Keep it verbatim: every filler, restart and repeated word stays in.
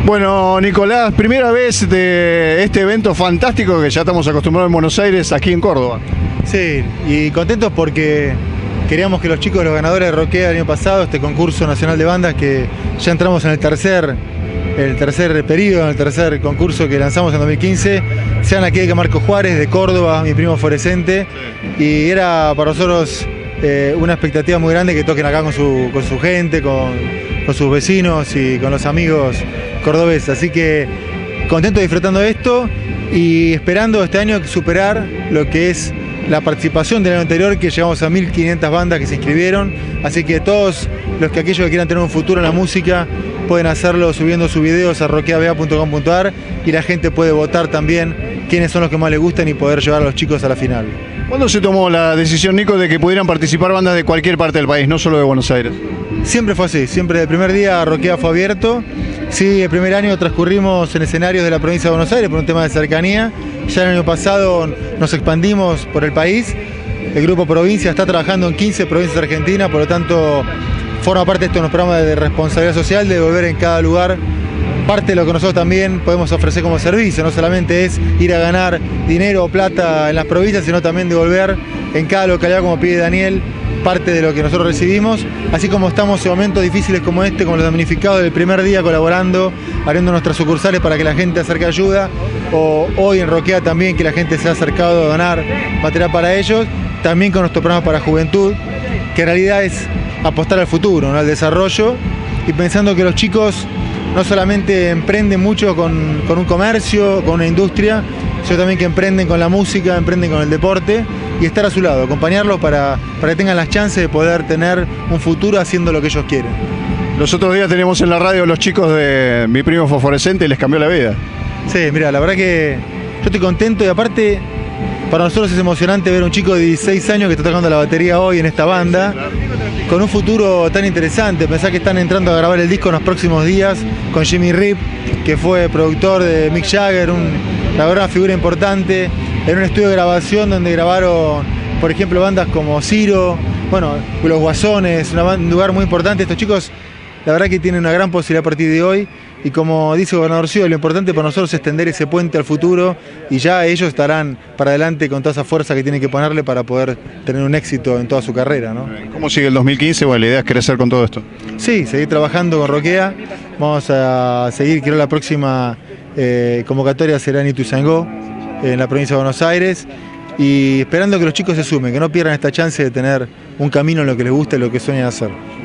Bueno, Nicolás, primera vez de este evento fantástico que ya estamos acostumbrados en Buenos Aires, aquí en Córdoba. Sí, y contentos porque queríamos que los chicos, los ganadores de Roquea el año pasado, este concurso nacional de bandas, que ya entramos en el tercer, el tercer periodo, en el tercer concurso que lanzamos en dos mil quince, sean aquí de Marco Juárez, de Córdoba, mi primo Fluorescente, y era para nosotros eh, una expectativa muy grande que toquen acá con su, con su gente, con, con sus vecinos y con los amigos cordobeses. Así que contento disfrutando de esto y esperando este año superar lo que es la participación del año anterior, que llegamos a mil quinientas bandas que se inscribieron. Así que todos los que aquellos que quieran tener un futuro en la música pueden hacerlo subiendo sus videos a roquea b a punto com punto a r y la gente puede votar también quiénes son los que más les gustan y poder llevar a los chicos a la final. ¿Cuándo se tomó la decisión, Nico, de que pudieran participar bandas de cualquier parte del país, no solo de Buenos Aires? Siempre fue así, siempre el primer día Roquea fue abierto. Sí, el primer año transcurrimos en escenarios de la provincia de Buenos Aires por un tema de cercanía. Ya el año pasado nos expandimos por el país. El grupo Provincia está trabajando en quince provincias argentinas, por lo tanto forma parte de estos programas de responsabilidad social, de devolver en cada lugar parte de lo que nosotros también podemos ofrecer como servicio. No solamente es ir a ganar dinero o plata en las provincias, sino también devolver en cada localidad, como pide Daniel, parte de lo que nosotros recibimos, así como estamos en momentos difíciles como este, como los damnificados del primer día colaborando, abriendo nuestras sucursales para que la gente acerque ayuda, o hoy en Roquea también que la gente se ha acercado a donar material para ellos, también con nuestro programa para juventud, que en realidad es apostar al futuro, ¿no? Al desarrollo, y pensando que los chicos no solamente emprenden mucho con, con un comercio, con una industria, sino también que emprenden con la música, emprenden con el deporte, y estar a su lado, acompañarlos para, para que tengan las chances de poder tener un futuro haciendo lo que ellos quieren. Los otros días teníamos en la radio los chicos de mi primo Fluorescente y les cambió la vida. Sí, mira, la verdad que yo estoy contento y aparte para nosotros es emocionante ver un chico de dieciséis años que está tocando la batería hoy en esta banda, con un futuro tan interesante. Pensá que están entrando a grabar el disco en los próximos días con Jimmy Rip, que fue productor de Mick Jagger, un, la verdad, una figura importante, en un estudio de grabación donde grabaron, por ejemplo, bandas como Ciro, bueno, Los Guasones, una banda, un lugar muy importante. Estos chicos, la verdad que tienen una gran posibilidad a partir de hoy, y como dice el gobernador Cido, lo importante para nosotros es extender ese puente al futuro, y ya ellos estarán para adelante con toda esa fuerza que tienen que ponerle para poder tener un éxito en toda su carrera, ¿no? ¿Cómo sigue el dos mil quince? Bueno, la idea es crecer con todo esto. Sí, seguir trabajando con Roquea. Vamos a seguir, creo la próxima eh, convocatoria será en Ituzaingó, en la provincia de Buenos Aires, y esperando que los chicos se sumen, que no pierdan esta chance de tener un camino en lo que les gusta y lo que sueñan hacer.